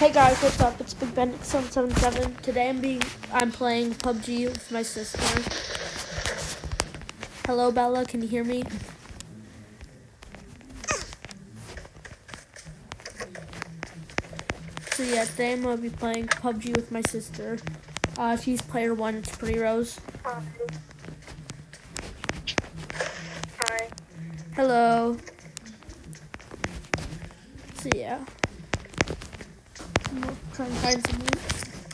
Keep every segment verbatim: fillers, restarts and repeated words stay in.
Hey guys, what's up? It's Big Ben seven seven seven. Today I'm being I'm playing P U B G with my sister. Hello Bella, can you hear me? So yeah, today I'm gonna be playing P U B G with my sister. Uh, she's player one. It's Pretty Rose. Hi. Hi. Hello. So yeah, I'm gonna try and find some loot.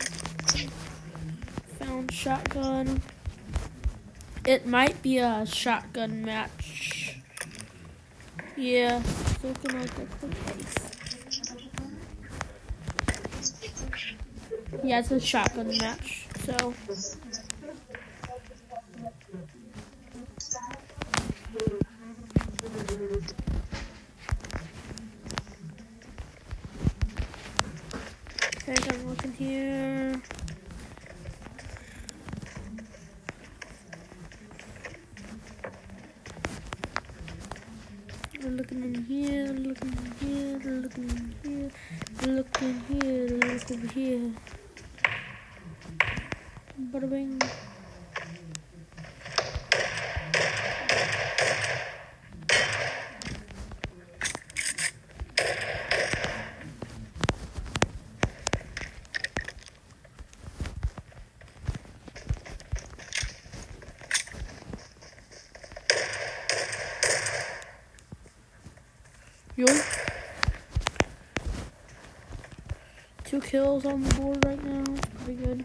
Found shotgun. It might be a shotgun match. Yeah, it's looking like that's the case. Yeah, it's a shotgun match. So. Okay, I'm looking here. They're looking in here, they're looking in here, they're looking in here, they're looking here, they're looking here. Bada bing. Yo. Two kills on the board right now. Pretty good.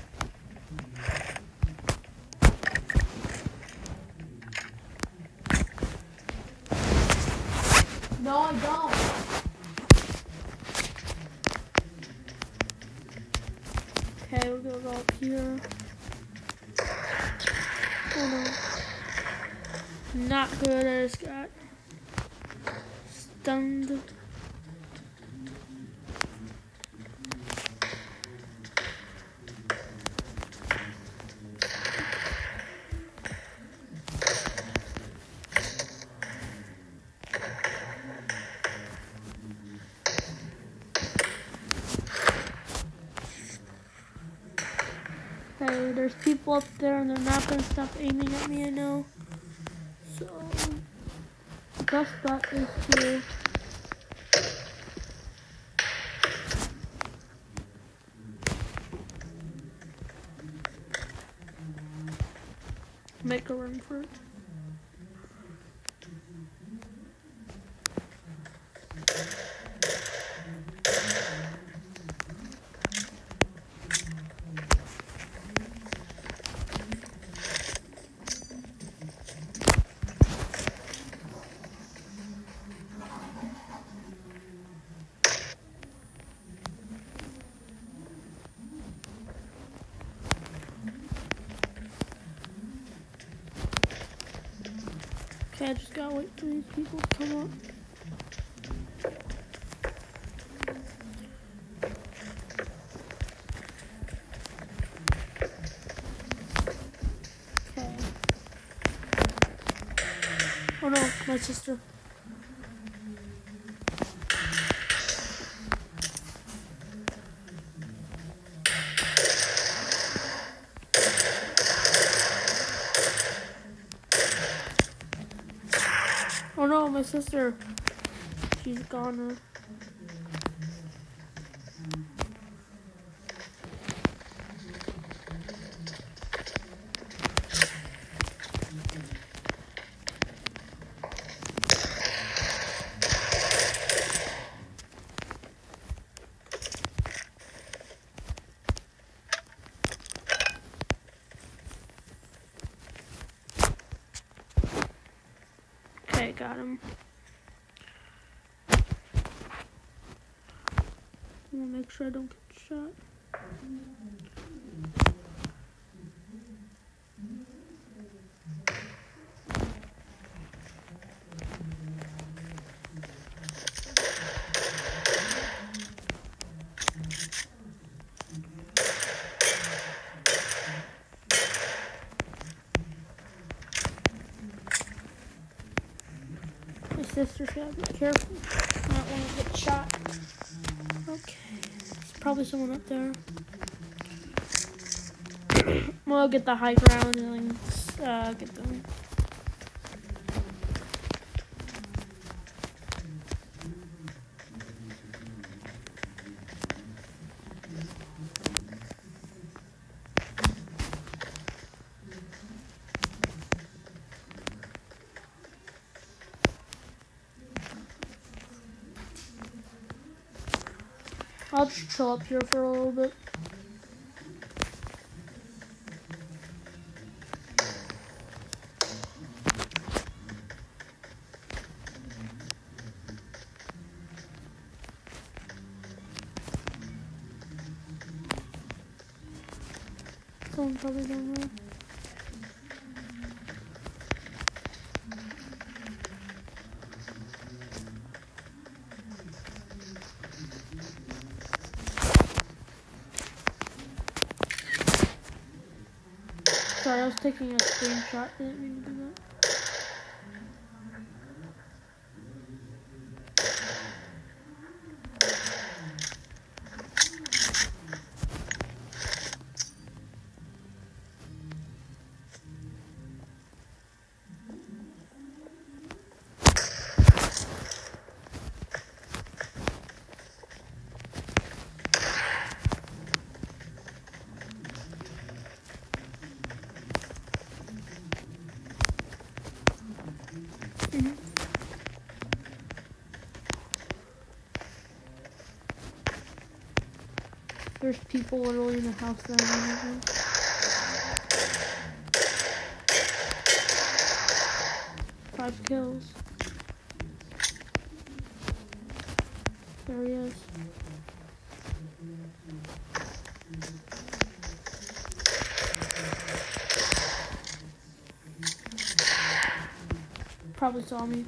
No, I don't. Okay, we're gonna go up here. Oh no. Not good. I just got stunned. Hey, there's people up there and they're not gonna stop aiming at me, I know. So, the best bet is to make a run for it. Okay, I just gotta wait for these people to come up. Okay. Oh no, my sister. Oh no, my sister. She's gone now. Okay, got him. I'm gonna make sure I don't get shot. My sister's gotta be careful. Not want to get shot. Okay. probably someone up there. We'll get the high ground and uh, get them. I'll just chill up here for a little bit. Someone probably down there. Sorry, I was taking a screenshot. Didn't mean to do that. There's people literally in the house that I'm in. Five kills. There he is. Probably saw me.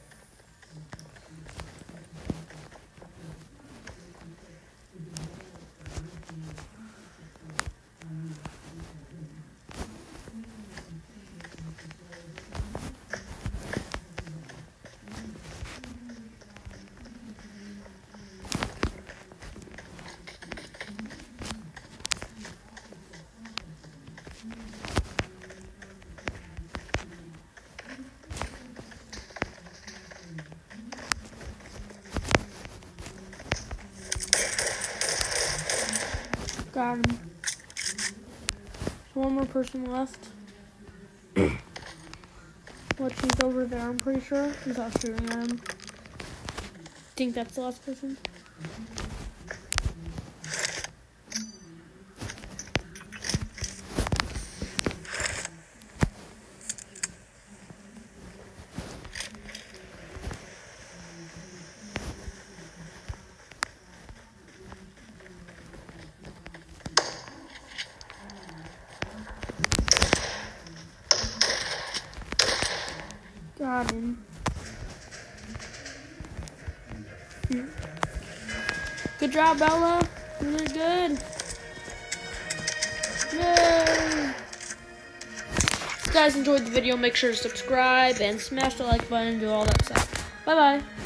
Got him. One more person left. What, he's over there, I'm pretty sure. He's not shooting at him. I think that's the last person. Got him. Good job, Bella. You did good. Yay! If you guys enjoyed the video, make sure to subscribe and smash the like button and do all that stuff. Bye bye.